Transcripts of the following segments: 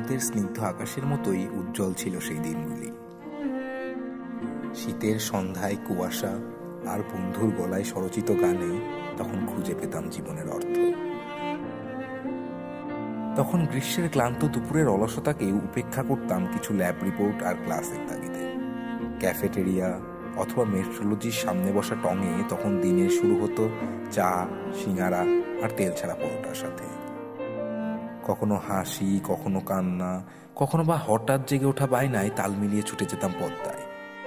রাতের স্নিগ্ধ আকাশের মতোই উজ্জ্বল ছিল সেই দিনগুলি। শীতের সন্ধ্যায় কুয়াশা আর বন্ধুর গলায় স্বরচিত গানে তখন খুঁজে পেতাম জীবনের অর্থ। তখন গ্রীষ্মের ক্লান্ত দুপুরের অলসতাকেও উপেক্ষা করতাম কিছু ল্যাব রিপোর্ট আর ক্লাসের তাগিদে। ক্যাফেটেরিয়া অথবা মেট্রোলজির সামনে বসা টঙে তখন দিনের শুরু হতো চা, সিঙ্গারা আর তেল ছাড়া পরোটার সাথে। কখনো হাসি, কখনো কান্না, কখনো বা হঠাৎ জেগে ওঠা বায়নায় তাল মিলিয়ে ছুটে যেতাম পদ্মায়।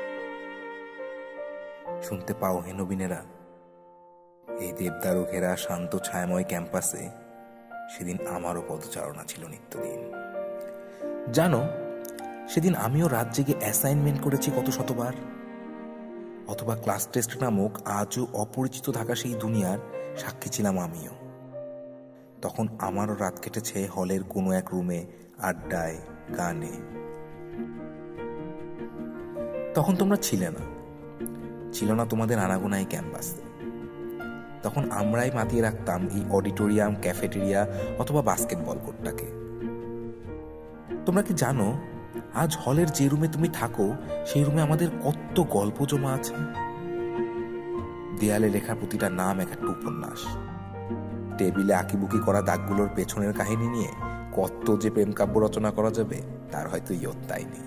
শুনতে পাও হে নবীনেরা, এই দেবদারু ঘেরা শান্ত ছায়াময় ক্যাম্পাসে সেদিন আমারও পদচারণা ছিল নিত্যদিন। জানো, সেদিন আমিও রাত জেগে অ্যাসাইনমেন্ট করেছি কত শতবার। অথবা ক্লাস টেস্ট নামক আজও অপরিচিত থাকা সেই দুনিয়ার সাক্ষী ছিলাম আমিও। তখন আমারও রাত কেটেছে হলের কোনো এক রুমে, আড্ডায়, গানে। তখন তোমরা ছিলে না, ছিল না তোমাদের আনাগোনায় ক্যাম্পাস। তখন আমরাই মাতিয়ে রাখতাম এই অডিটোরিয়াম, ক্যাফেটেরিয়া অথবা বাস্কেটবল কোর্টটাকে। তোমরা কি জানো, আজ হলের যে রুমে তুমি থাকো সেই রুমে আমাদের কত গল্প জমা আছে? দেয়ালে লেখা প্রতিটা নাম এক একটা উপন্যাস। টেবিলে আঁকিবুকি করা দাগগুলোর পেছনের কাহিনী নিয়ে কত যে প্রেম কাব্য রচনা করা যাবে তার হয়তো ইয়ত্তাই নেই।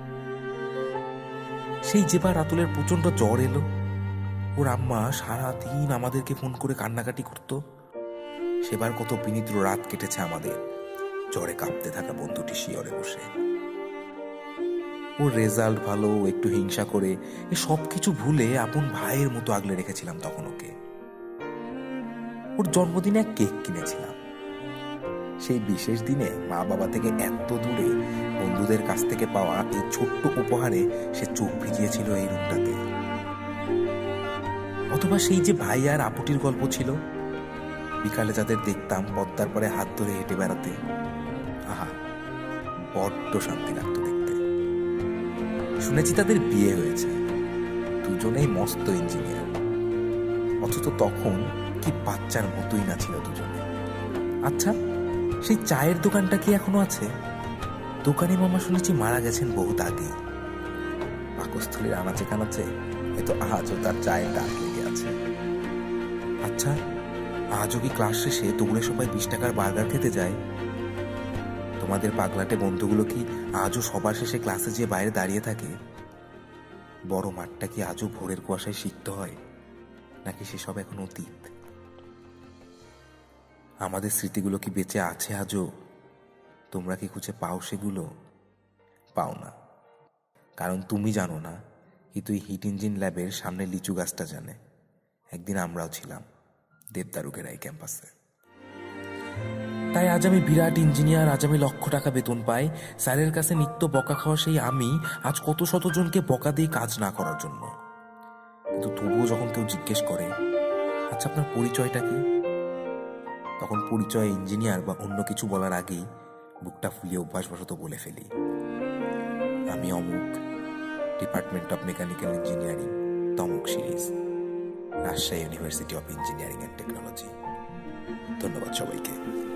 সেই যেবার রাতুলের প্রচন্ড জ্বর এলো, ওর আম্মা সারাদিন আমাদেরকে ফোন করে কান্নাকাটি করত। সেবার কত বিনিদ্র রাত কেটেছে আমাদের জ্বরে কাঁপতে থাকা বন্ধুটি শিয়রে বসে। ওর রেজাল্ট ভালো, একটু হিংসা করে এ সবকিছু ভুলে আপন ভাইয়ের মতো আগলে রেখেছিলাম তখন ওকে। ওর জন্মদিনে এক কেক কিনেছিলাম। সেই বিশেষ দিনে মা বাবা থেকে এত দূরে বন্ধুদের কাছ থেকে পাওয়া এই ছোট্ট উপহারে সে চোখ ভিজিয়েছিল এই রুমটাতে। অথবা সেই যে ভাই আর আপুটির গল্প ছিল, বিকালে যাদের দেখতাম পদ্মার পরে হাত ধরে হেঁটে বেড়াতে, আহা বড্ড শান্তি লাগতো দেখতে। শুনেছি তাদের বিয়ে হয়েছে, দুজনেই মস্ত ইঞ্জিনিয়ার। অথচ তখন কি বাচ্চার মতোই না ছিল দুজনে। আচ্ছা, সেই চায়ের দোকানটা কি এখনো আছে? দোকানি মামা শুনেছি মারা গেছেন বহুত আগে। পাকস্থলীর আনাচে কানাচে হয়তো আজও তার চায়ের ডাক লেগে আছে। আচ্ছা, আজও কি ক্লাস শেষে দৌড়ে সবাই 20 টাকার বার্গার খেতে যায়? তোমাদের পাগলাটে বন্ধুগুলো কি আজও সবার শেষে ক্লাসে যেয়ে বাইরে দাঁড়িয়ে থাকে? বড় মাঠটা কি আজও ভোরের কুয়াশায় সিক্ত হয়, নাকি সেসব এখন অতীত? আমাদের স্মৃতিগুলো কি বেঁচে আছে আজও? তোমরা কি খুঁজে পাও সেগুলো? পাও না, কারণ তুমি জানো না কিন্তু এই হিট ইঞ্জিন ল্যাবের সামনে লিচু গাছটা জানে। একদিন আমরাও ছিলাম দেবদারুকের এই ক্যাম্পাসে। তাই আজ আমি বিরাট ইঞ্জিনিয়ার, আজ আমি লক্ষ টাকা বেতন পাই, স্যারের কাছে নিত্য বকা খাওয়া সেই আমি আজ কত শতজনকে বকা দিই কাজ না করার জন্য। কিন্তু তবুও যখন কেউ জিজ্ঞেস করে, আচ্ছা আপনার পরিচয়টা কি, তখন পরিচয় ইঞ্জিনিয়ার বা অন্য কিছু বলার আগেই বুকটা ফুলিয়ে অভ্যাসবশত বলে ফেলি, আমি অমুক, ডিপার্টমেন্ট অফ মেকানিক্যাল ইঞ্জিনিয়ারিং, তমুক series, Rajshahi university of engineering and technology. ধন্যবাদ সবাইকে।